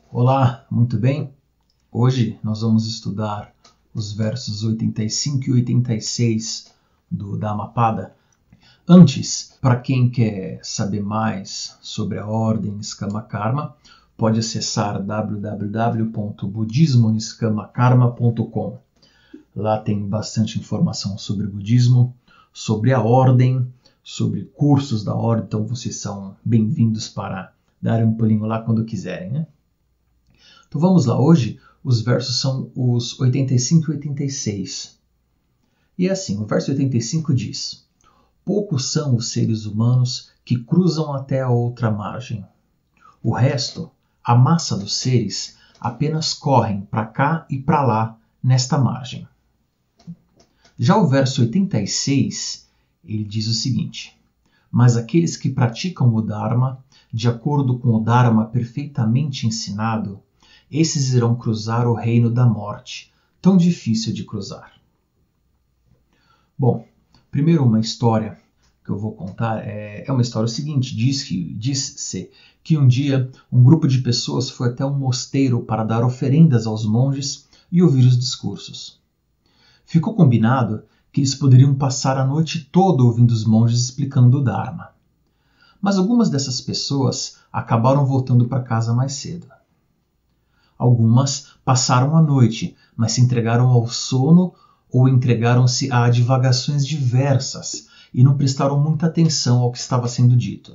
Olá, muito bem? Hoje nós vamos estudar os versos 85 e 86 do Dhammapada. Antes, para quem quer saber mais sobre a ordem Niskama Karma, pode acessar www.budismoniskamakarma.com. Lá tem bastante informação sobre o budismo, sobre a ordem, sobre cursos da ordem, então vocês são bem-vindos para darem um pulinho lá quando quiserem, né? Então vamos lá, hoje os versos são os 85 e 86. E é assim, o verso 85 diz: poucos são os seres humanos que cruzam até a outra margem. O resto, a massa dos seres, apenas correm para cá e para lá nesta margem. Já o verso 86, ele diz o seguinte: mas aqueles que praticam o Dharma, de acordo com o Dharma perfeitamente ensinado, esses irão cruzar o reino da morte, tão difícil de cruzar. Bom, primeiro uma história que eu vou contar é uma história seguinte. Diz-se que um dia um grupo de pessoas foi até um mosteiro para dar oferendas aos monges e ouvir os discursos. Ficou combinado que eles poderiam passar a noite toda ouvindo os monges explicando o Dharma. Mas algumas dessas pessoas acabaram voltando para casa mais cedo. Algumas passaram a noite, mas se entregaram ao sono ou entregaram-se a divagações diversas e não prestaram muita atenção ao que estava sendo dito.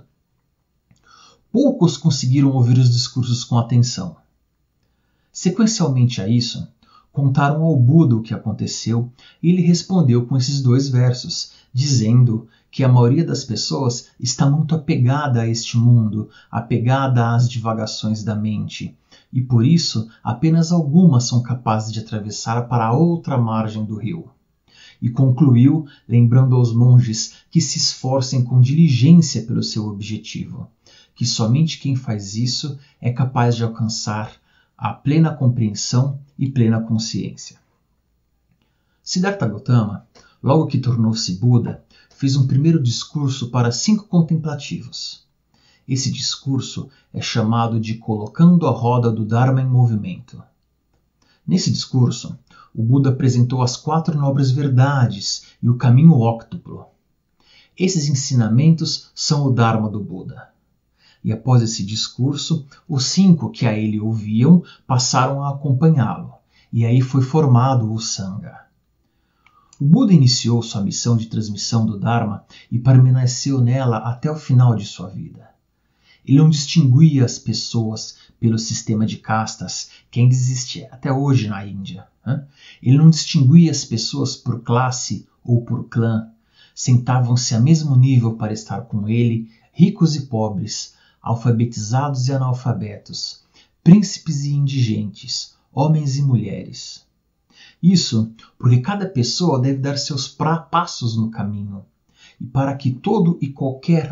Poucos conseguiram ouvir os discursos com atenção. Sequencialmente a isso, contaram ao Buda o que aconteceu e ele respondeu com esses dois versos, dizendo que a maioria das pessoas está muito apegada a este mundo, apegada às divagações da mente, e por isso apenas algumas são capazes de atravessar para a outra margem do rio. E concluiu, lembrando aos monges que se esforcem com diligência pelo seu objetivo, que somente quem faz isso é capaz de alcançar a plena compreensão e plena consciência. Siddhartha Gautama, logo que tornou-se Buda, fez um primeiro discurso para 5 contemplativos. Esse discurso é chamado de Colocando a Roda do Dharma em Movimento. Nesse discurso, o Buda apresentou as 4 nobres verdades e o caminho óctuplo. Esses ensinamentos são o Dharma do Buda. E após esse discurso, os 5 que a ele ouviam passaram a acompanhá-lo, e aí foi formado o Sangha. O Buda iniciou sua missão de transmissão do Dharma e permaneceu nela até o final de sua vida. Ele não distinguia as pessoas pelo sistema de castas que ainda existe até hoje na Índia. Ele não distinguia as pessoas por classe ou por clã. Sentavam-se a mesmo nível para estar com ele, ricos e pobres, alfabetizados e analfabetos, príncipes e indigentes, homens e mulheres. Isso porque cada pessoa deve dar seus passos no caminho. E para que toda e qualquer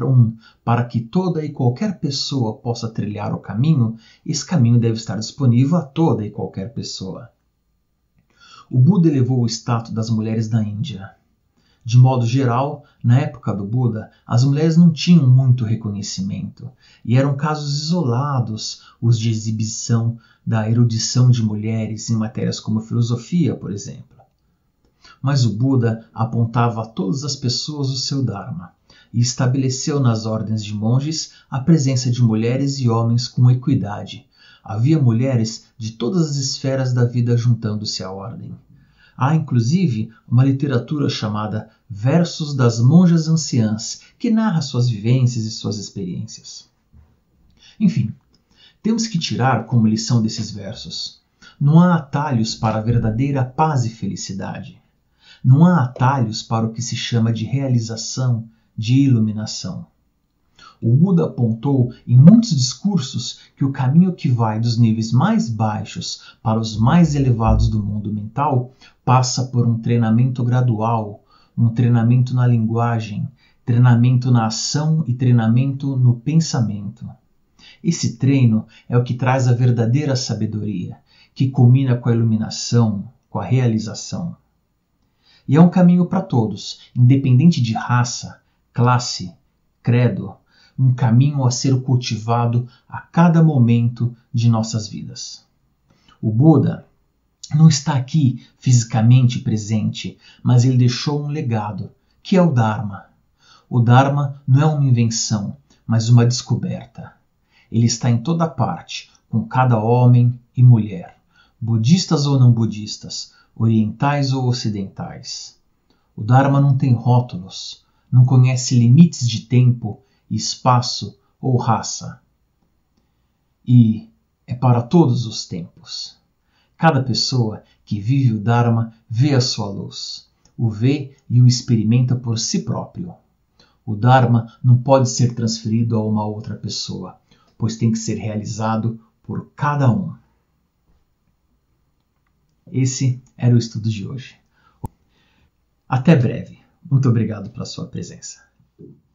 pessoa possa trilhar o caminho, esse caminho deve estar disponível a toda e qualquer pessoa. O Buda elevou o status das mulheres da Índia. De modo geral, na época do Buda, as mulheres não tinham muito reconhecimento, e eram casos isolados os de exibição da erudição de mulheres em matérias como filosofia, por exemplo. Mas o Buda apontava a todas as pessoas o seu Dharma, e estabeleceu nas ordens de monges a presença de mulheres e homens com equidade. Havia mulheres de todas as esferas da vida juntando-se à ordem. Há, inclusive, uma literatura chamada Versos das Monjas Anciãs, que narra suas vivências e suas experiências. Enfim, temos que tirar como lição desses versos: não há atalhos para a verdadeira paz e felicidade. Não há atalhos para o que se chama de realização, de iluminação. O Buda apontou em muitos discursos que o caminho que vai dos níveis mais baixos para os mais elevados do mundo mental passa por um treinamento gradual, um treinamento na linguagem, treinamento na ação e treinamento no pensamento. Esse treino é o que traz a verdadeira sabedoria, que culmina com a iluminação, com a realização. E é um caminho para todos, independente de raça, classe, credo, um caminho a ser cultivado a cada momento de nossas vidas. O Buda não está aqui fisicamente presente, mas ele deixou um legado, que é o Dharma. O Dharma não é uma invenção, mas uma descoberta. Ele está em toda parte, com cada homem e mulher, budistas ou não budistas, orientais ou ocidentais. O Dharma não tem rótulos, não conhece limites de tempo, espaço ou raça. E é para todos os tempos. Cada pessoa que vive o Dharma vê a sua luz, o vê e o experimenta por si próprio. O Dharma não pode ser transferido a uma outra pessoa, pois tem que ser realizado por cada um. Esse era o estudo de hoje. Até breve. Muito obrigado pela sua presença.